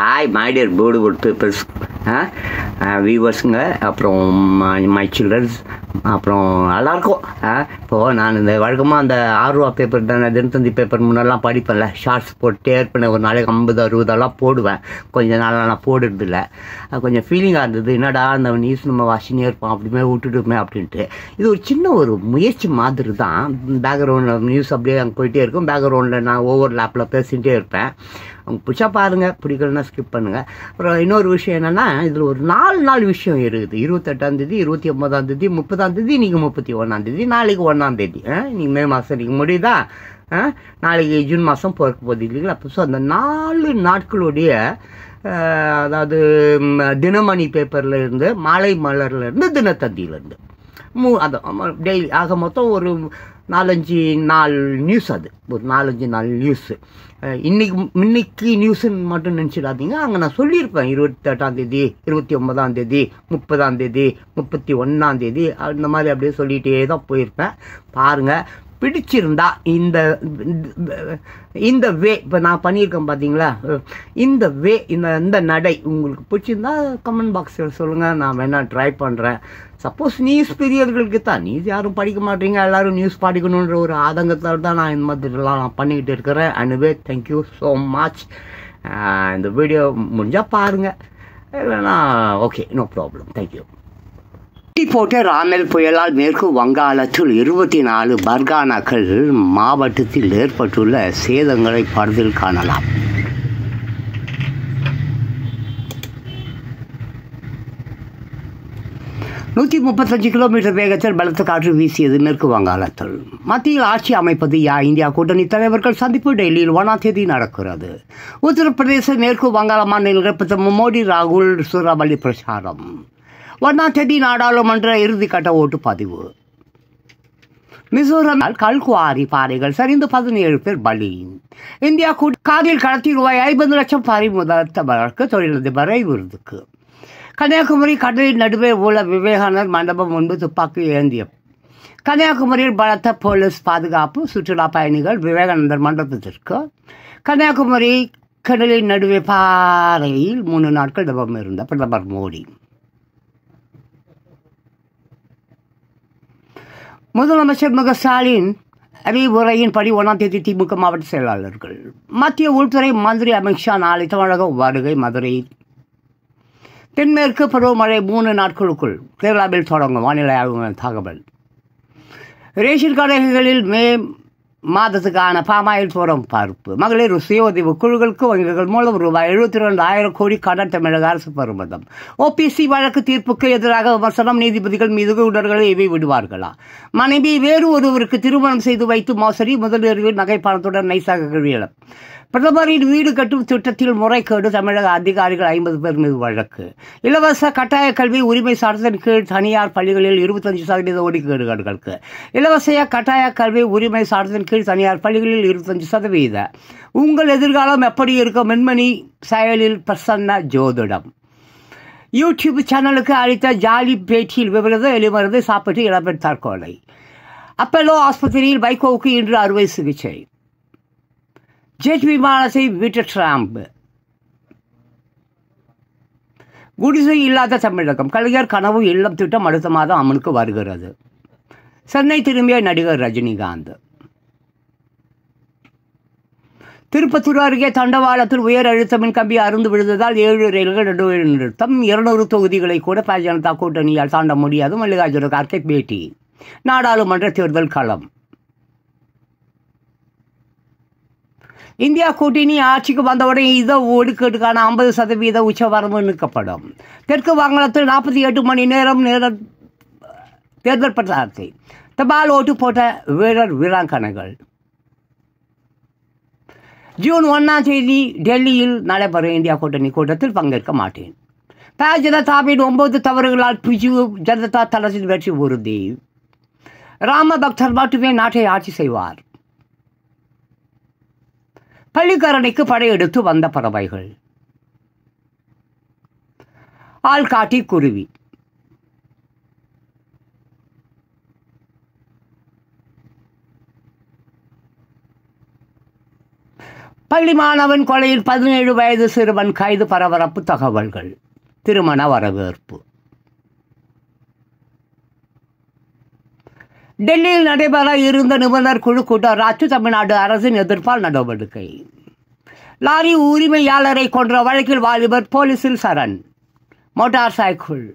Hi my dear beautiful peoples வியூவர்ஸுங்க, அப்புறம் my children's, அப்புறம் எல்லாருக்கும். இப்போது நான் இந்த வழக்கமாக அந்த 6 ரூபா பேப்பர் தானே, தினத்தந்தி பேப்பர் முன்னெல்லாம் படிப்பேன்ல, ஷார்ட்ஸ் போட்டு ஏற்பன ஒரு நாளைக்கு 50-60 போடுவேன். கொஞ்ச நாளாக நான் போடுறதில்ல. கொஞ்சம் ஃபீலிங்காக இருந்தது, என்னடா அந்த நியூஸ் நம்ம வாசினே இருப்போம் அப்படிமே விட்டுட்டுமே அப்படின்ட்டு. இது ஒரு சின்ன ஒரு முயற்சி மாதிரி தான். பேக்ரவுண்டில் நியூஸ் அப்படியே அங்கே போயிட்டே இருக்கும், பேக்ரவுண்டில் நான் ஓவர் லேப்பில் பேசிகிட்டே இருப்பேன். அவங்க பிடிச்சா பாருங்கள், பிடிக்கலன்னா ஸ்கிப் பண்ணுங்கள். அப்புறம் இன்னொரு விஷயம் என்னென்னா, இதில் ஒரு 4 நாள் விஷயம் இருக்குது. 28ஆம் தேதி, 29ஆம் தேதி, 30ஆம் தேதி, நீங்கள் 31ஆம் தேதி, நாளைக்கு 1ஆம் தேதி. நீங்கள் மே மாதம் நீங்கள் முடியுதா? நாளைக்கு ஜூன் மாதம் பிறக்க போகுது இல்லைங்களா? அப்போ ஸோ அந்த 4 நாட்களுடைய அதாவது தினமணி பேப்பரில் இருந்து, மாலை மலர்லேருந்து, தினத்தந்தியிலேருந்து அது டெய்லி ஆக மொத்தம் ஒரு 4-5 நாள் நியூஸ். அது ஒரு 4-5 நாள் நியூஸு. இன்னைக்கு நியூஸுன்னு மட்டும் நினச்சிடாதீங்க. அங்கே நான் சொல்லியிருப்பேன் 28ஆம் தேதி, 29ஆம் தேதி, 30ஆம் தேதி, 31ஆம் தேதி, அந்த மாதிரி அப்படியே சொல்லிகிட்டே தான் போயிருப்பேன். பாருங்கள், பிடிச்சிருந்தா இந்த வே இப்போ நான் பண்ணியிருக்கேன் பார்த்தீங்களா, இந்த வே இந்த நடை உங்களுக்கு பிடிச்சிருந்தா கமெண்ட் பாக்ஸில் சொல்லுங்கள், நான் வேணால் ட்ரை பண்ணுறேன். சப்போஸ் நியூஸ் பிரியர்களுக்கு தான், நியூஸ் யாரும் படிக்க மாட்டீங்க, எல்லோரும் நியூஸ் படிக்கணுன்ற ஒரு ஆதங்கத்தால் தான் நான் இந்த மாதிரிலாம் நான் பண்ணிக்கிட்டு இருக்கிறேன். Anyway thank you so much. இந்த வீடியோ முடிஞ்சால் பாருங்கள், இல்லைன்னா ஓகே, நோ ப்ராப்ளம். தேங்க்யூ. போட்ட ராமெல் புயலால் மேற்கு வங்காளத்தில் 24 பர்கானாக்கள் மாவட்டத்தில் ஏற்பட்டுள்ள சேதங்களை படத்தில் காணலாம். நூற்றி 35 கிலோமீட்டர் வேகத்தில் பலத்த காற்று வீசியது மேற்கு வங்காளத்தில். மத்தியில் ஆட்சி அமைப்பது இந்தியா கூட்டணி தலைவர்கள் சந்திப்பு டெல்லியில் 1ஆம் தேதி நடக்கிறது. உத்தரப்பிரதேச மேற்கு வங்காள மாநில பிரதமர் மோடி ராகுல் சூறாவளி பிரச்சாரம். 1ஆம் தேதி நாடாளுமன்ற இறுதிக்கட்ட ஓட்டு பதிவு. மிசோரம் கல்குவாரி பாறைகள் சரிந்து 17 பேர் பலி. இந்தியா காரில் கடத்தி ₹50 லட்சம் பறிமுதல் வழக்கு தொழிலதிபரை விருதுக்கு. கன்னியாகுமரி கடலின் நடுவே உள்ள விவேகானந்தர் மண்டபம் முன்பு துப்பாக்கி ஏந்திய. கன்னியாகுமரியில் பலத்த போலீஸ் பாதுகாப்பு. சுற்றுலா பயணிகள் விவேகானந்தர் மண்டபத்திற்கு. கன்னியாகுமரி கடலின் நடுவே பாறையில் 3 நாட்கள் தவம் இருந்த பிரதமர் மோடி. முதலமைச்சர் மு க ஸ்டாலின் அறிவுரையின்படி 1ஆம் தேதி திமுக மாவட்ட செயலாளர்கள். மத்திய உள்துறை மந்திரி அமித்ஷா நாளை தமிழகம் வருகை. மதுரை. தென்மேற்கு பருவமழை 3 நாட்களுக்குள் கேரளாவில் தொடங்கும். வானிலை ஆய்வு தகவல். ரேஷன் கடைகளில் மே மாதத்துக்கான பாமாயில் தோரம் பார்ப்பு. மகளிர் சுய உதவி குழுக்களுக்கு வங்கிகள் மூலம் ₹72,000 கோடி கடன் தமிழக அரசு பருமதம். ஓபிசி வழக்கு தீர்ப்புக்கு எதிராக விமர்சனம். நீதிபதிகள் மீது உடல்களை எவி விடுவார்களா? மனைவி வேறு ஒருவருக்கு திருமணம் செய்து வைத்து மோசடி. முதலிரவில் நகைப்பணத்துடன் நைசாக கல்வியிடம். பிரதமரின் வீடு கட்டும் திட்டத்தில் முறைகேடு. தமிழக அதிகாரிகள் 50 பேர் மீது வழக்கு. இலவச கட்டாய கல்வி உரிமை சட்டத்தின் கீழ் தனியார் பள்ளிகளில் 25% ஒதுக்கீடுகளுக்கு. இலவச கட்டாய கல்வி உரிமை சட்டத்தின் கீழ் தனியார் பள்ளிகளில் 25%. உங்கள் எதிர்காலம் எப்படி இருக்கும்? மின்மணி செயலில் பிரசன்ன ஜோதிடம். யூடியூப் சேனலுக்கு அளித்த ஜாலி பேட்டியில் விவரது எலிமருந்து சாப்பிட்டு இளம்பெண் தற்கொலை. அப்பல்லோ ஆஸ்பத்திரியில் வைகோவுக்கு இன்று அறுவை சிகிச்சை. ஜெட் விமானத்தை விட்ட டிரம்ப். குடிசை இல்லாத தமிழகம். கலைஞர் கனவு இல்லம் திட்டம் அடுத்த மாதம் அமலுக்கு வருகிறது. சென்னை திரும்பிய நடிகர் ரஜினிகாந்த். திருப்பத்தூர் அருகே தண்டவாளத்தில் உயர் அழுத்த மின் கம்பி அறுந்து விழுந்ததால் 7 ரயில்கள் நடுவில் நிறுத்தம். 200 தொகுதிகளை கூட பாரதிய ஜனதா கூட்டணியால் தாண்ட முடியாது. மல்லிகார்ஜுன கார்கே பேட்டி. நாடாளுமன்ற தேர்தல் களம். இந்தியா கூட்டணி ஆட்சிக்கு வந்தவுடன் இதை ஒதுக்கீட்டுக்கான 50% உச்சவரம்பு நீக்கப்படும். தெற்கு வங்காளத்தில் 48 மணி நேரம் தேர்தல் பிரச்சாரத்தை தபால் ஓட்டு போட்ட வீரர் வீராங்கனைகள். ஜூன் 1ஆம் தேதி டெல்லியில் நடைபெறும் இந்தியா கூட்டணி கூட்டத்தில் பங்கேற்க மாட்டேன். பாரதிய ஜனதாவின் 9 தவறுகளால் பிஜு ஜனதா தளத்தின் வெற்றி உறுதி. ராம பக்தர் மட்டுமே நாட்டை ஆட்சி செய்வார். பள்ளிக்கரணைக்கு படையெடுத்து வந்த பறவைகள். ஆள்காட்டி குருவி. பள்ளி மாணவன் கொலையில் 17 வயது சிறுவன் கைது, பரபரப்பு தகவல்கள். திருமண வரவேற்பு. டெல்லியில் நடைபெற இருந்த நிபுணர் குழு கூட்டம் ரத்து, தமிழ்நாடு அரசின் எதிர்ப்பால் நடவடிக்கை. லாரி உரிமையாளரை கொன்ற வழக்கில் வாலிபர் போலீசில் சரண். Motor cycle.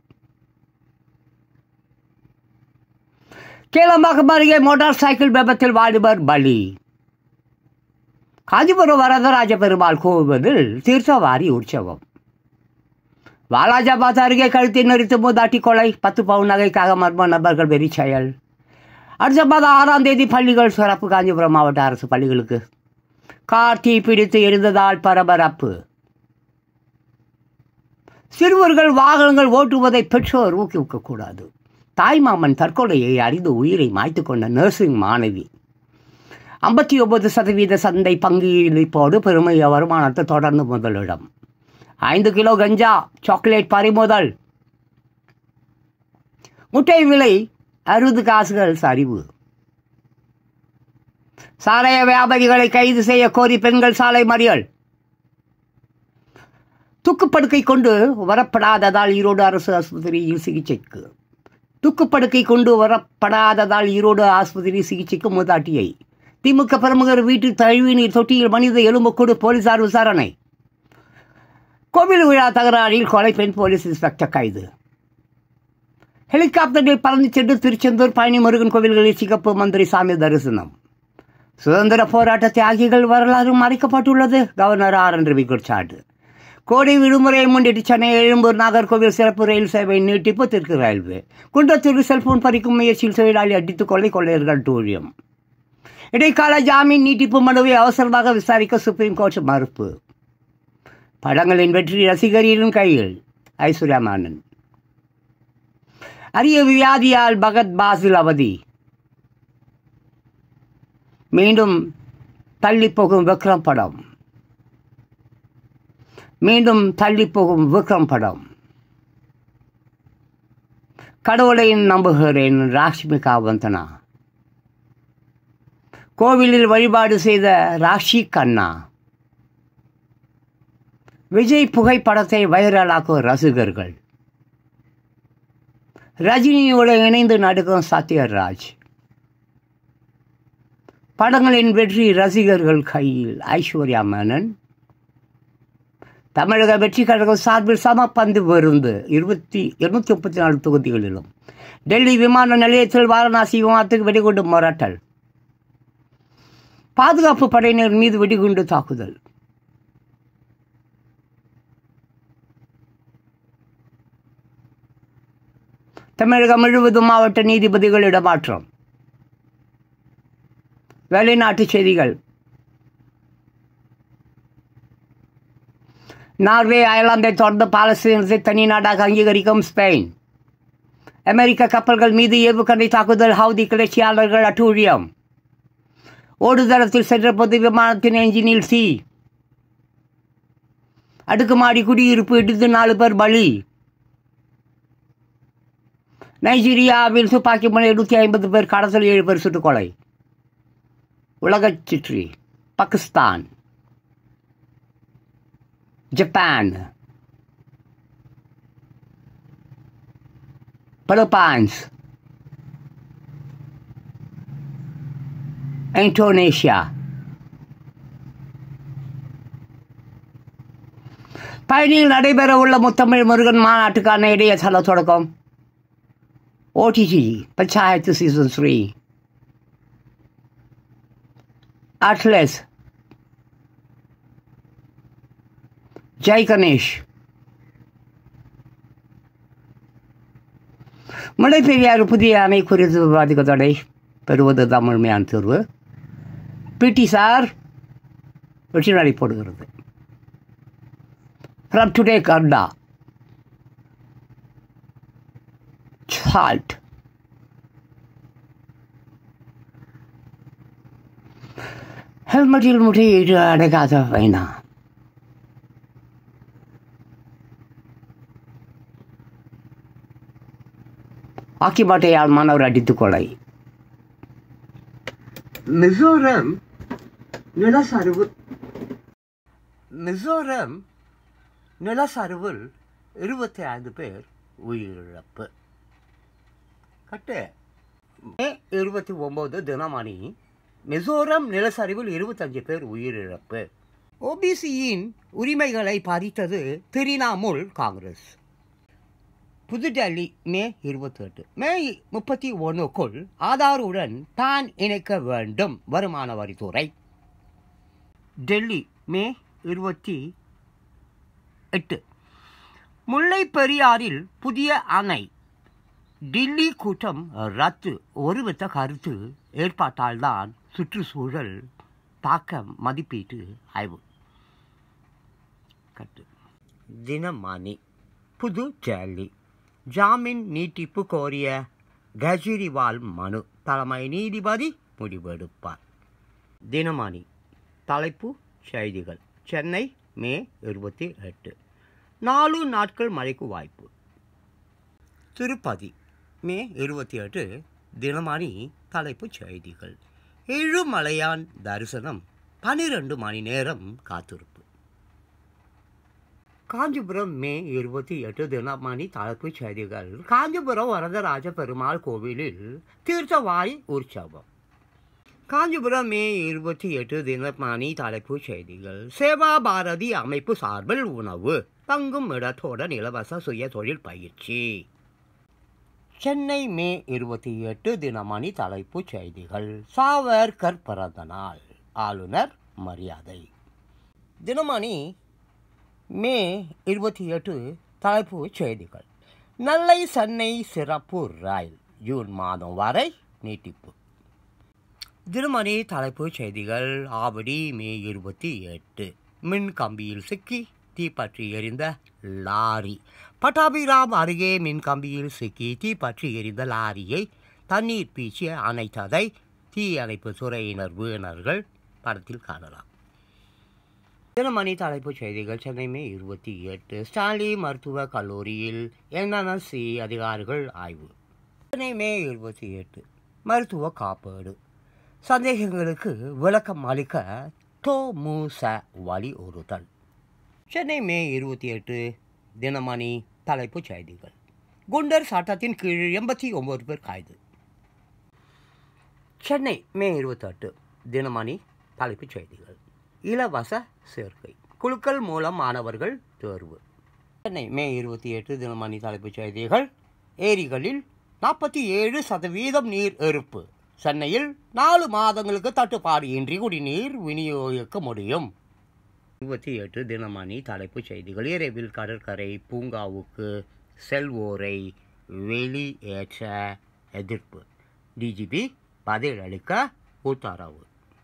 கேளம்பாக்கம் அருகே மோட்டார் சைக்கிள் விபத்தில் வாலிபர் பலி. காஞ்சிபுரம் வரதராஜ பெருமாள் கோவிலில் தீர்த்தவாரி உற்சவம். வாலாஜாபாத் அருகே கழுத்தை நெறித்து மூதாட்டி கொலை, 10 பவுன் நகைக்காக மர்ம நபர்கள் வெறி செயல். அடுத்த மாதம் 6ஆம் தேதி பள்ளிகள் சிறப்பு. காஞ்சிபுரம் மாவட்ட அரசு பள்ளிகளுக்கு கார் தீ பிடித்து எரிந்ததால் பரபரப்பு. சிறுவர்கள் வாகனங்கள் ஓட்டுவதை பெற்றோர் ஊக்குவிக்கக்கூடாது. தாய்மாமன் தற்கொலையை அறிந்து உயிரை மாய்த்து கொண்ட நர்சிங் மாணவி. 59% சந்தை பங்கீடுப்போடு பெருமை வருமானத்தில் தொடர்ந்து முதலிடம். 5 கிலோ கஞ்சா, சாக்லேட் பறிமுதல். முட்டை விலை 60 காசுகள் சரிவு. சாராய வியாபாரிகளை கைது செய்ய கோரி பெண்கள் சாலை மறியல். தூக்குப்படுக்கை கொண்டு வரப்படாததால் ஈரோடு அரசு ஆஸ்பத்திரியில் சிகிச்சைக்கு. தூக்குப்படுக்கை கொண்டு வரப்படாததால் ஈரோடு ஆஸ்பத்திரி சிகிச்சைக்கு மூதாட்டியை. திமுக பிரமுகர் வீட்டு கழிவுநீர் தொட்டியில் மனித எலும்புக்கூடு, போலீசார் விசாரணை. கோவில் விழா தகராறில் கொலை, பெண் போலீஸ் இன்ஸ்பெக்டர் கைது. ஹெலிகாப்டரில் பறந்து சென்று திருச்செந்தூர் பழனி முருகன் கோவில்களில் சிகப்பு மந்திரி சாமி தரிசனம். சுதந்திர போராட்ட தியாகிகள் வரலாறு மறைக்கப்பட்டுள்ளது, கவர்னர் RN ரவி குற்றச்சாட்டு. கோடை விடுமுறையை முன்னிட்டு சென்னை எழும்பூர் நாகர்கோவில் சிறப்பு ரயில் சேவை நீட்டிப்பு. தெற்கு ரயில்வே. குன்றத்தூர் செல்போன் பறிக்கும் முயற்சியில் தொழிலாளி அடித்துக் கொலை, கொள்ளையர்கள் தூழியம். இடைக்கால ஜாமீன் நீட்டிப்பு மனுவை அவசரமாக விசாரிக்க சுப்ரீம் கோர்ட் மறுப்பு. படங்களின் வெற்றி ரசிகரின் கையில். ஐஸ்வர்யா மேனன். அரிய வியாதியால் பகத் பாசில் அவதி. மீண்டும் தள்ளிப்போகும் விக்ரம் படம். மீண்டும் தள்ளிப்போகும் விக்ரம் படம். கடவுளை நம்புகிறேன், ராஷ்மிகா வந்தனா. கோவிலில் வழிபாடு செய்த ராஷி கண்ணா. விஜய் புகைப்படத்தை வைரலாக்கும் ரசிகர்கள். ரஜினியோடு இணைந்து நடிக்கும் சத்யராஜ். படங்களின் வெற்றி ரசிகர்கள் கையில். ஐஸ்வர்யா மேனன். தமிழக வெற்றி கழகம் சார்பில் சமபந்து விருந்து 234 தொகுதிகளிலும். டெல்லி விமான நிலையத்தில் வாரணாசி விமானத்துக்கு வெடிகுண்டு மிரட்டல். பாதுகாப்பு படையினர் மீது வெடிகுண்டு தாக்குதல். தமிழகம் முழுவதும் மாவட்ட நீதிபதிகள் இடமாற்றம். வெளிநாட்டு செய்திகள். நார்வே, அயர்லாந்தை தொடர்ந்து பாலஸ்தீனத்தை தனி நாடாக அங்கீகரிக்கும் ஸ்பெயின். அமெரிக்க கப்பல்கள் மீது ஏவுகணை தாக்குதல், ஹவுதி கிளர்ச்சியாளர்கள் அட்டூழியம். ஓடுதளத்தில் சென்றபோது விமானத்தின் என்ஜினில் தீ. அடுக்குமாடி குடியிருப்பு இடித்து 4 பேர் பலி. நைஜீரியாவில் துப்பாக்கி முனை 150 பேர் கடத்தல், 7 பேர் சுட்டுக்கொலை. உலகச் சுற்றி. Pakistan, Japan, Philippines, Indonesia. பழனியில் நடைபெற உள்ள முத்தமிழ் முருகன் மாநாட்டுக்கான இடையதள தொடக்கம். OTT Panchayat season 3. Atlas, Jai Ganesh. Mullai Periyar புதிய அணை குறித்து விவாதிக்க தடை, பெறுவது தான் முழுமையான தீர்வு. PT சார் வெற்றி நடை போடுகிறது. From today, Karda. Salt. ஹெல்மெட்டில் முறையீடு அடங்காத வைனா. ஆக்கிபாட்டையால் மாணவர் அடித்துக் கொலை. மிசோரம் நிலச்சரிவு மிசோரம் நிலச்சரிவில் 25 பேர் உயிரிழப்பு. கட்டு மே 29 தினமணி மிசோரம் நிலச்சரிவில் 25 பேர் உயிரிழப்பு. ஓபிசியின் உரிமைகளை பறித்தது திரிணாமுல் காங்கிரஸ். புதுடெல்லி மே 28. மே 31க்குள் ஆதாருடன் தான் இணைக்க வேண்டும் வருமான வரித்துறை. டெல்லி மே 28. முல்லை பெரியாறில் புதிய அணை. டில்லி கூட்டம் ரத்து. ஒருமித்த கருத்து ஏற்பாட்டால்தான் சுற்றுச்சூழல் தாக்கம் மதிப்பீட்டு ஆய்வு. கட்டு தினமணி புதுடெல்லி. ஜாமீன் நீட்டிப்பு கோரிய கெஜ்ரிவால் மனு தலைமை நீதிபதி முடிவெடுப்பார். தினமணி தலைப்பு செய்திகள். சென்னை மே 28. 4 நாட்கள் மழைக்கு வாய்ப்பு. திருப்பதி மே 28. தினமணி தலைப்புச் செய்திகள். ஏழுமலையான் தரிசனம் 12 மணி நேரம் காத்திருப்பு. காஞ்சிபுரம் மே 28. தினமணி தலைப்புச் செய்திகள். காஞ்சிபுரம் வரதராஜ பெருமாள் கோவிலில் தீர்த்தவாரி உற்சவம். காஞ்சிபுரம் மே 28. தினமணி தலைப்புச் செய்திகள். சேவா பாரதி அமைப்பு சார்பில் உணவு தங்கும் இடத்துடன் இலவச சுய தொழில் பயிற்சி. சென்னை மே 28. தினமணி தலைப்புச் செய்திகள். சாவர்கர் பிறந்த நாள். ஆளுநர் மரியாதை. தினமணி மே 28. தலைப்புச் செய்திகள். நெல்லை சென்னை சிறப்பு ரயில் ஜூன் மாதம் வரை நீட்டிப்பு. தினமணி தலைப்புச் செய்திகள். ஆவடி மே 28. மின் கம்பியில் சிக்கி தீப்பற்றி எரிந்த லாரி. பட்டாபிராம் அருகே மின் கம்பியில் சிக்கி தீப்பற்றி எரிந்த லாரியை தண்ணீர் பீச்சி அணைத்ததை தீயணைப்பு துறையினர் வீரர்கள் படத்தில் காணலாம். தினமணி தலைப்புச் செய்திகள். சென்னை மே 28. ஸ்டான்லி மருத்துவக் கல்லூரியில் என்என்எஸ்சி அதிகாரிகள் ஆய்வு. சென்னை மே 28. மருத்துவ காப்பீடு சந்தேகங்களுக்கு விளக்கம் அளிக்க தொமுச வலியுறுத்தல். சென்னை மே 28. தினமணி தலைப்புச் செய்திகள். குண்டர் சட்டத்தின் கீழ் 89 பேர் கைது. சென்னை மே 28. தினமணி தலைப்புச் செய்திகள். இலவச சேர்க்கை குழுக்கள் மூலம் மாணவர்கள் தேர்வு. சென்னை மே 28. தினமணி தலைப்புச் செய்திகள். ஏரிகளில் 47% நீர் இருப்பு. சென்னையில் 4 மாதங்களுக்கு தட்டுப்பாடு இன்றி குடிநீர் விநியோகிக்க முடியும். 28. தினமணி தலைப்புச் செய்திகள். இரவில் கடற்கரை பூங்காவுக்கு செல்வோரை வெளியேற்ற எதிர்ப்பு. டிஜிபி பதிலளிக்க உத்தரவு.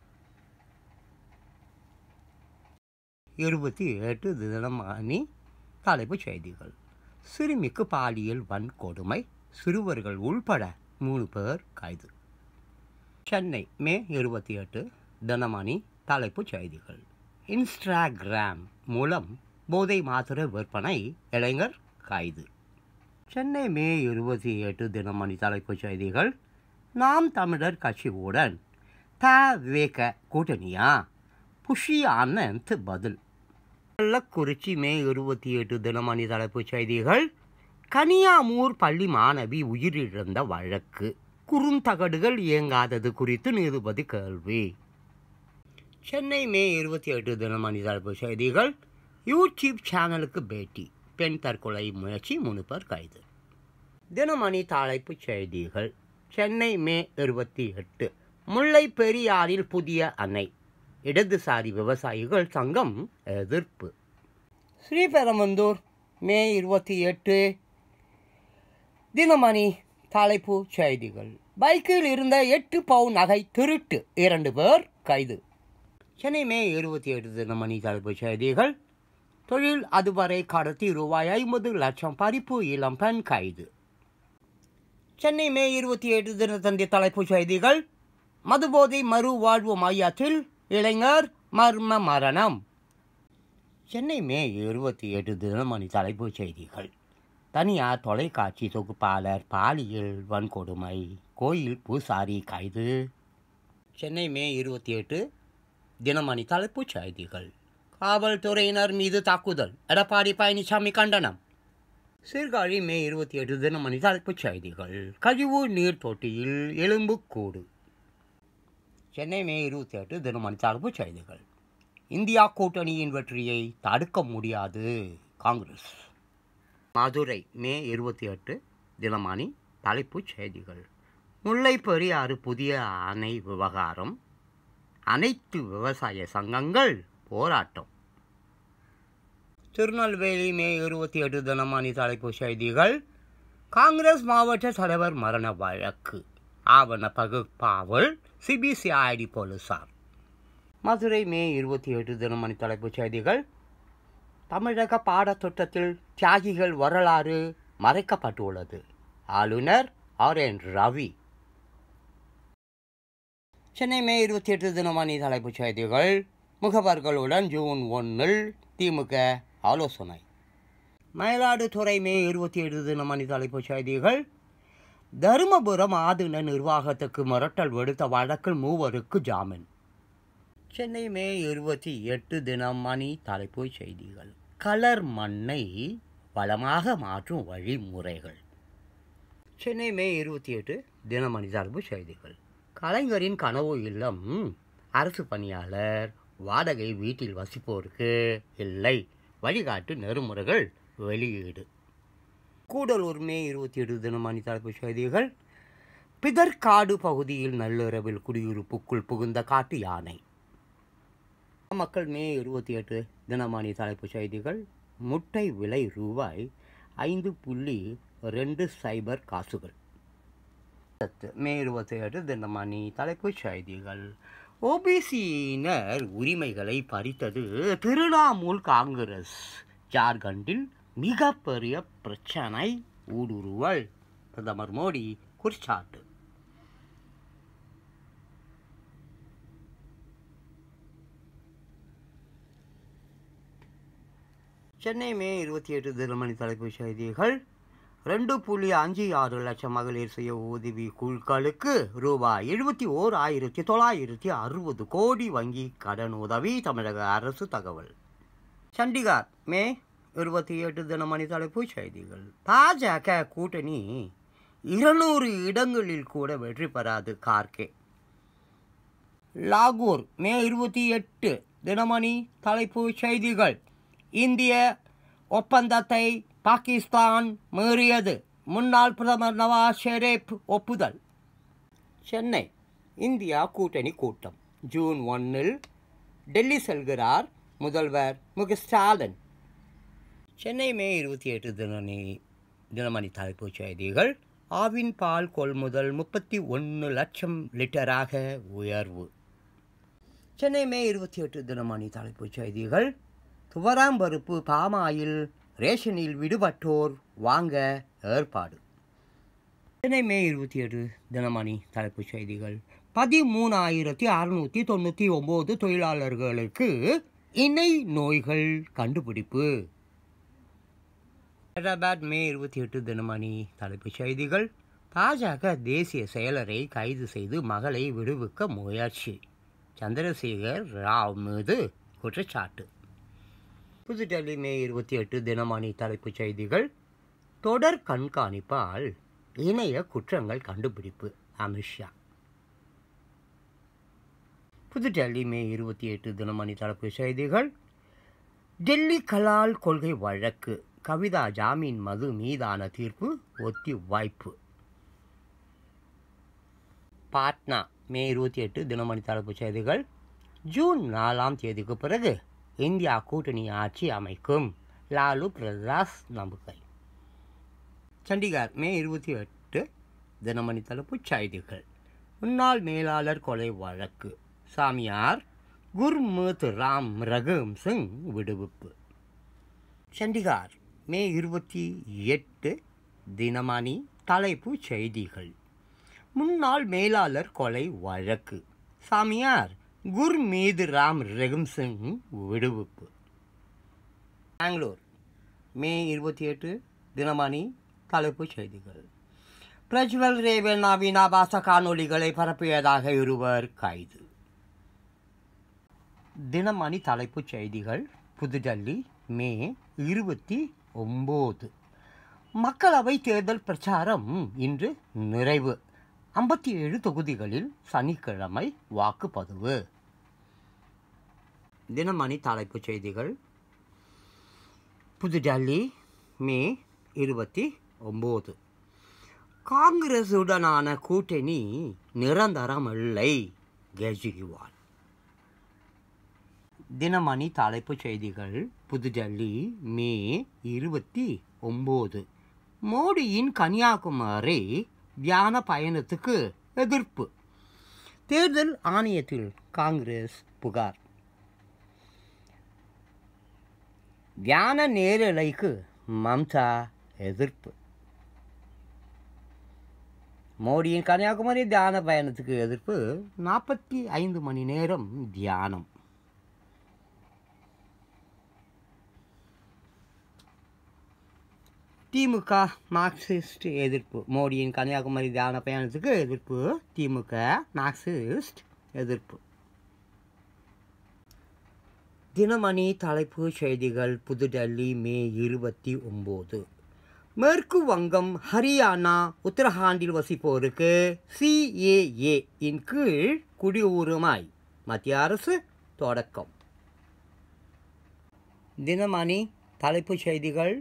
28. தினமணி தலைப்புச் செய்திகள். சிறுமிக்கு பாலியல் வன்கொடுமை. சிறுவர்கள் உள்பட 3 பேர் கைது. சென்னை மே 28. தினமணி தலைப்புச் செய்திகள். இன்ஸ்டாகிராம் மூலம் போதை மாத்திரை விற்பனை இளைஞர் கைது. சென்னை மே 28. தினமணி தலைப்புச் செய்திகள். நாம் தமிழர் கட்சியுடன் தவேக கூட்டணியா? புஷி ஆனந்த் பதில். கள்ளக்குறிச்சி மே 28. தினமணி தலைப்புச் செய்திகள். கனியாமூர் பள்ளி மாணவி உயிரிழந்த வழக்கு. குறுந்தகடுகள் இயங்காதது குறித்து நீதிபதி கேள்வி. சென்னை மே 28. தினமணி தலைப்புச் செய்திகள். யூடியூப் சேனலுக்கு பேட்டி. பெண் தற்கொலை முயற்சி 3 பேர் கைது. தினமணி தலைப்புச் செய்திகள். சென்னை மே 28. முல்லை பெரியாறில் புதிய அணை. இடதுசாரி விவசாயிகள் சங்கம் எதிர்ப்பு. ஸ்ரீபெரும்புதூர் மே 28. தினமணி தலைப்புச் செய்திகள். பைக்கில் இருந்த 8 பவுன் நகை திருட்டு. 2 பேர் கைது. சென்னை மே 28. தினமணி தலைப்புச் செய்திகள். தொழில் அதுவரை கடத்தி ரூபாய் 50 லட்சம் பறிப்பு. இளம் பெண் கைது. சென்னை மே 28. தினத்தந்தி தலைப்புச் செய்திகள். மதுபோதை மறுவாழ்வு மையத்தில் இளைஞர் மர்ம மரணம். சென்னை மே 28. தினமணி தலைப்புச் செய்திகள். தனியார் தொலைக்காட்சி தொகுப்பாளர் பாலியல் வன்கொடுமை. கோயில் பூசாரி கைது. சென்னை மே 28. தினமணி தலைப்புச் செய்திகள். காவல்துறையினர் மீது தாக்குதல், எடப்பாடி பழனிசாமி கண்டனம். சீர்காழி மே 28 தினமணி தலைப்புச் செய்திகள். கழிவு நீர் தொட்டியில் எலும்புக்கூடு. சென்னை மே 28 தினமணி தலைப்புச் செய்திகள். இந்தியா கூட்டணியின் வெற்றியை தடுக்க முடியாது காங்கிரஸ். மதுரை மே 28 தினமணி தலைப்புச் செய்திகள். முல்லை பெரியாறு புதிய அணை விவகாரம், அனைத்து விவசாய சங்கங்கள் போராட்டம். திருநெல்வேலி மே 28 தினமணி தலைப்புச் செய்திகள். காங்கிரஸ் மாவட்ட தலைவர் மரண வழக்கு, ஆவண பகுப்பாவல் சிபிசிஐடி போலீசார். மதுரை மே 28 தினமணி தலைப்புச் செய்திகள். தமிழக பாடத்திட்டத்தில் தியாகிகள் வரலாறு மறைக்கப்பட்டுள்ளது, ஆளுநர் RN ரவி. சென்னை மே 28 தினமணி தலைப்புச் செய்திகள். முகவர்களுடன் ஜூன் 1 திமுக ஆலோசனை. மயிலாடுதுறை மே 27 தினமணி தலைப்புச் செய்திகள். தருமபுரம் ஆதீன நிர்வாகத்துக்கு மிரட்டல் விடுத்த வழக்கில் 3 ஜாமீன். சென்னை மே 28 தினமணி தலைப்புச் செய்திகள். கலர் மண்ணை வளமாக மாற்றும் வழிமுறைகள். சென்னை மே 28 தினமணி தலைப்புச் செய்திகள். கலைஞரின் கனவு இல்லம், அரசு பணியாளர் வாடகை வீட்டில் வசிப்போருக்கு இல்லை, வழிகாட்டு நெறிமுறைகள் வெளியீடு. கூடலூர் மே 27 தினமணி தலைப்புச் செய்திகள். பிதற்காடு பகுதியில் நள்ளிரவில் குடியிருப்புக்குள் புகுந்த காட்டு யானை. மக்கள் மே 28 தினமணி தலைப்புச் செய்திகள். முட்டை விலை ரூபாய் 5.20 காசுகள். மே 28 தினமணி தலைப்புச் செய்திகள். ஓபிசியினர் உரிமைகளை பறித்தது திரிணாமுல் காங்கிரஸ், ஜார்க்கண்டில் மிகப்பெரிய பிரச்சனை ஊடுருவல், பிரதமர் மோடி குற்றச்சாட்டு. சென்னை மே 28 தினமணி தலைப்புச் செய்திகள். 2.56 லட்சம் மகளிர் சுய உதவி குழுக்களுக்கு ரூபாய் 71,960 கோடி வங்கி கடன் உதவி, தமிழக அரசு தகவல். சண்டிகார் மே 28 தினமணி தலைப்புச் செய்திகள். பாஜக கூட்டணி 200 இடங்களில் கூட வெற்றி பெறாது, கார்கே. லாகூர் மே 28 தினமணி தலைப்புச் செய்திகள். இந்திய ஒப்பந்தத்தை பாகிஸ்தான் மீறியது, முன்னாள் பிரதமர் நவாஸ் ஷெரீப் ஒப்புதல். சென்னை இந்தியா கூட்டணி கூட்டம் ஜூன் 1 டெல்லி செல்கிறார் முதல்வர் மு க ஸ்டாலின். சென்னை மே 28 தினமணி தலைப்புச் செய்திகள். ஆவின் பால் கொள்முதல் 31 லட்சம் லிட்டராக உயர்வு. சென்னை மே 28 தினமணி தலைப்புச் செய்திகள். துவராம்பருப்பு, பாமாயில் ரேஷனில் விடுபட்டோர் வாங்க ஏற்பாடு. சென்னை மே 28 தினமணி தலைப்புச் செய்திகள். 13,699 தொழிலாளர்களுக்கு இணை நோய்கள் கண்டுபிடிப்பு. ஹைதராபாத் மே 28 தினமணி தலைப்புச் செய்திகள். பாஜக தேசிய செயலரை கைது செய்து மகளை விடுவிக்க முயற்சி, சந்திரசேகர் ராவ் மீது குற்றச்சாட்டு. புதுடெல்லி மே 28 தினமணி தலைப்புச் செய்திகள். தொடர் கண்காணிப்பால் இணைய குற்றங்கள் கண்டுபிடிப்பு, அமித்ஷா. புதுடெல்லி மே 28 தினமணி தலைப்புச் செய்திகள். டெல்லி கலால் கொள்கை வழக்கு, கவிதா ஜாமீன் மது மீதான தீர்ப்பு ஒத்தி வாய்ப்பு. பாட்னா மே 28 தினமணி தலைப்புச் செய்திகள். ஜூன் 4 பிறகு இந்தியா கூட்டணி ஆட்சி அமைக்கும், லாலு பிரசாத் நம்பிக்கை. சண்டிகார் மே 28 தினமணி தலைப்புச் செய்திகள். முன்னாள் மேலாளர் கொலை வழக்கு, சாமியார் குர்மீத் ராம் ரஹீம் சிங் விடுவிப்பு. சண்டிகார் மே 28 தினமணி தலைப்புச் செய்திகள். முன்னாள் மேலாளர் கொலை வழக்கு, சாமியார் குர்மீத் ராம் ரஹீம் சிங் விடுவிப்பு. பெங்களூர் மே 28 தினமணி தலைப்புச் செய்திகள். பிரஜ்வல் ரேவண்ணாவின் ஆபாச காணொலிகளை பரப்பியதாக 2 கைது. தினமணி தலைப்புச் செய்திகள் புதுடெல்லி மே 29. மக்களவை தேர்தல் பிரச்சாரம் இன்று நிறைவு. 57 தொகுதிகளில் சனிக்கிழமை வாக்குப்பதிவு. தினமணி தலைப்புச் செய்திகள் புதுடெல்லி மே 29. காங்கிரசுடனான கூட்டணி நிரந்தரமில்லை, கெஜ்ரிவால். தினமணி தலைப்புச் செய்திகள் புதுடெல்லி மே 29. மோடியின் கன்னியாகுமரி தியான பயணத்துக்கு எதிர்ப்பு. தேர்தல் ஆணையத்தில் காங்கிரஸ் புகார். தியான நேரலைக்கு மம்தா எதிர்ப்பு. மோடியின் கன்னியாகுமரி தியான பயணத்துக்கு எதிர்ப்பு. 45 மணி நேரம் தியானம். திமுக மார்க்சிஸ்ட் எதிர்ப்பு. மோடியின் கன்னியாகுமரி தியான பயணத்துக்கு எதிர்ப்பு. திமுக மார்க்சிஸ்ட் எதிர்ப்பு. தினமணி தலைப்பு செய்திகள் புதுடெல்லி மே 29. மேற்கு வங்கம், ஹரியானா, உத்தரகாண்டில் வசிப்போருக்கு CAA இன் கீழ் குடியுரிமை மத்திய அரசு தொடக்கம். தினமணி தலைப்புச் செய்திகள்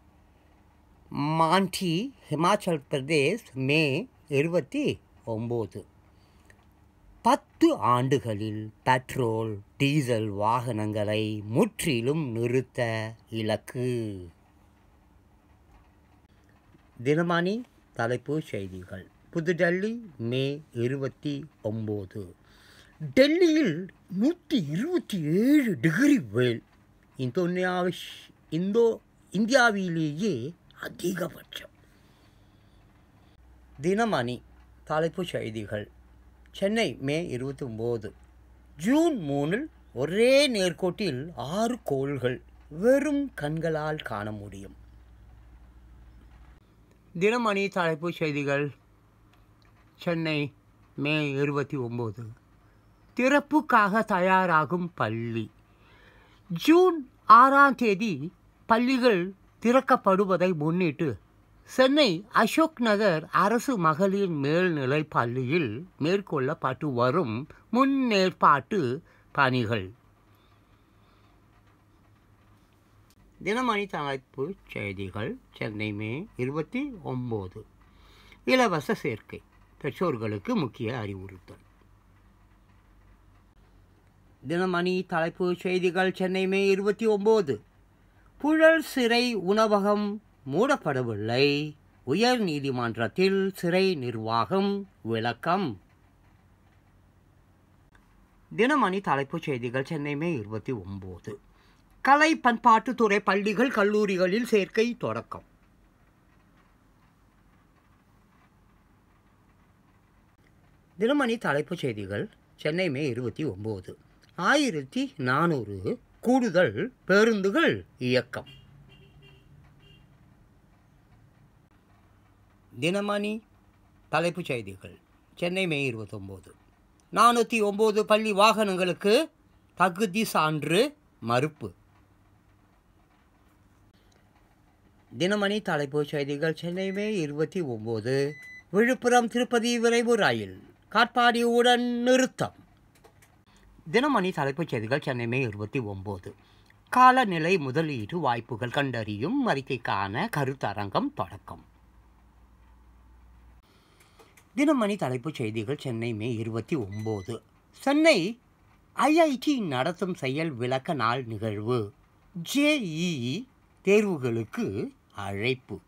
மாண்டி, ஹிமாச்சல் பிரதேஷ் மே 29. 10 ஆண்டுகளில் பெட்ரோல் டீசல் வாகனங்களை முற்றிலும் நிறுத்த இலக்கு. தினமணி தலைப்பு செய்திகள் புதுடெல்லி மே 29. டெல்லியில் 127 டிகிரி வெயில். இந்தியாவிலேயே அதிகபட்சம். தினமணி தலைப்புச் செய்திகள் சென்னை மே 29. ஜூன் 3 ஒரே நேர்கோட்டில் 6 கோள்கள் வெறும் கண்களால் காண முடியும். தினமணி தலைப்புச் செய்திகள் சென்னை மே 29. திறப்புக்காக தயாராகும் பள்ளி. ஜூன் 6ஆம் தேதி பள்ளிகள் திறக்கப்படுவதை முன்னிட்டு சென்னை அசோக் நகர் அரசு மகளிர் மேல்நிலைப் பள்ளியில் மேற்கொள்ளப்பட்டு வரும் முன்னேற்பாட்டு பணிகள். தினமணி தலைப்புச் செய்திகள் சென்னை மே 29. இலவச சேர்க்கை, பெற்றோர்களுக்கு முக்கிய அறிவுறுத்தல். தினமணி தலைப்புச் செய்திகள் சென்னை மே 29. புழல் சிறை உணவகம் மூடப்படவில்லை, உயர் நீதிமன்றத்தில் சிறை நிர்வாகம் விளக்கம். தினமணி தலைப்புச் செய்திகள் சென்னை மே 29. கலை பண்பாட்டுத்துறை பள்ளிகள் கல்லூரிகளில் சேர்க்கை தொடக்கம். தினமணி தலைப்புச் செய்திகள் சென்னை மே 29. 1400 கூடுதல் பேருந்துகள் இயக்கம். தினமணி தலைப்புச் செய்திகள் சென்னை மே 29. 409 பள்ளி வாகனங்களுக்கு தகுதி சான்று மறுப்பு. தினமணி தலைப்புச் செய்திகள் சென்னை மே 29. விழுப்புரம் திருப்பதி விரைவு ரயில் காட்பாடியுடன் நிறுத்தம். தினமணி தலைப்புச் செய்திகள் சென்னை மே 29. காலநிலை முதலீட்டு வாய்ப்புகள் கண்டறியும் அறிக்கைக்கான கருத்தரங்கம் தொடக்கம். தினமணி தலைப்புச் செய்திகள் சென்னை மே 29. சென்னை IIT நடத்தும் செயல் விளக்க நாள் நிகழ்வு. JEE தேர்வுகளுக்கு அழைப்பு.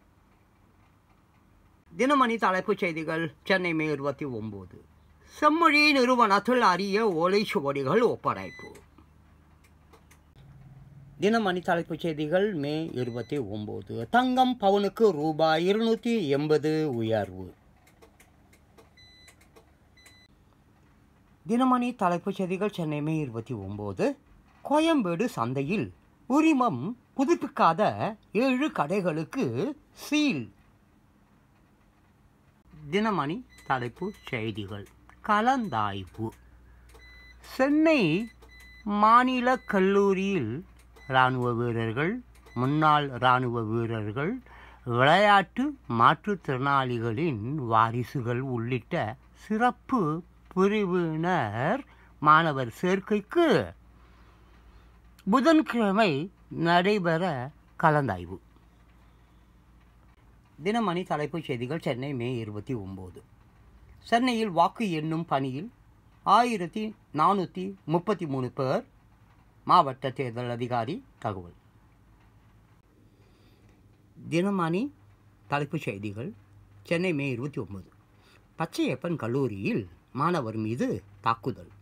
தினமணி தலைப்புச் செய்திகள் சென்னை மே 29. செம்மொழி நிறுவனத்தில் அரிய ஓலைச்சுவடிகள் ஒப்படைப்பு. தினமணி தலைப்புச் செய்திகள் மே 29. தங்கம் பவுனுக்கு ரூபாய் 280 உயர்வு. தினமணி தலைப்புச் செய்திகள் சென்னை மே 29. கோயம்பேடு சந்தையில் உரிமம் புதுப்பிக்காத 7 கடைகளுக்கு சீல். தினமணி தலைப்புச் செய்திகள் கலந்தாய்வு. சென்னை மாநில கல்லூரியில் இராணுவ வீரர்கள், முன்னாள் இராணுவ வீரர்கள், விளையாட்டு மாற்றுத்திறனாளிகளின் வாரிசுகள் உள்ளிட்ட சிறப்பு பிரிவினர் மாணவர் சேர்க்கைக்கு புதன்கிழமை நடைபெற கலந்தாய்வு. தினமணி தலைப்புச் செய்திகள். சென்னை மே 29. சென்னையில் வாக்கு எண்ணும் பணியில் 1433 பேர். மாவட்ட தேர்தல் அதிகாரி தகவல். தினமணி தலைப்புச் செய்திகள். சென்னை மே 29. பச்சையப்பன் கல்லூரியில் மாணவர் மீது தாக்குதல்.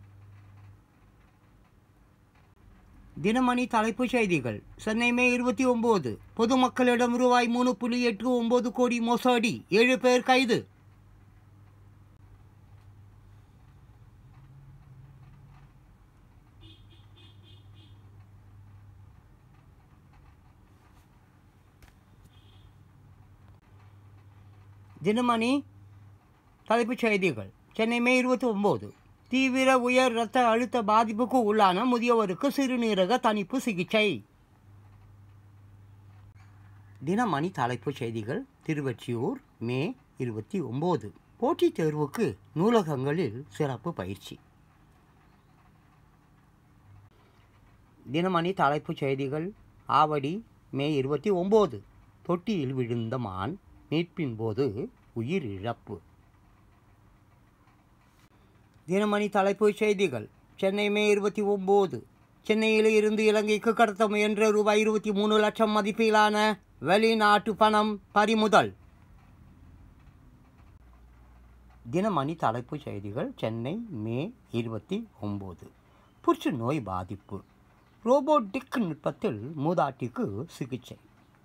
தினமணி தலைப்புச் செய்திகள். சென்னை மே 29. பொதுமக்களிடம் ரூபாய் 3.89 கோடி மோசடி, 7 பேர் கைது. தினமணி தலைப்புச் செய்திகள். சென்னை மே 29. தீவிர உயர் இரத்த அழுத்த பாதிப்புக்கு உள்ளான முதியவருக்கு சிறுநீரக தணிப்பு சிகிச்சை. தினமணி தலைப்புச் செய்திகள். திருவொற்றியூர் மே 29. போட்டித் தேர்வுக்கு நூலகங்களில் சிறப்பு பயிற்சி. தினமணி தலைப்புச் செய்திகள். ஆவடி மே 29. தொட்டியில் விழுந்த மான் மீட்பின் போது உயிரிழப்பு. தினமணி தலைப்புச் செய்திகள். சென்னை மே 29. சென்னையில் இருந்து இலங்கைக்கு கடத்த முயன்ற ரூபாய் 23 லட்சம் மதிப்பிலான வெளிநாட்டு பணம் பறிமுதல். தினமணி தலைப்புச் செய்திகள். சென்னை மே 29. புற்றுநோய் பாதிப்பு, ரோபோட்டிக் நுட்பத்தில் மூதாட்டிக்கு சிகிச்சை.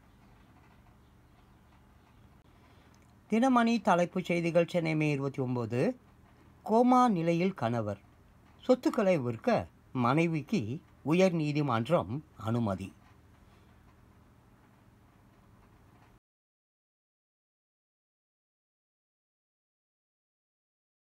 தினமணி தலைப்புச் செய்திகள். சென்னை மே 29. கோமா நிலையில் கணவர், சொத்துக்களை விற்க மனைவிக்கு உயர் நீதிமன்றம் அனுமதி.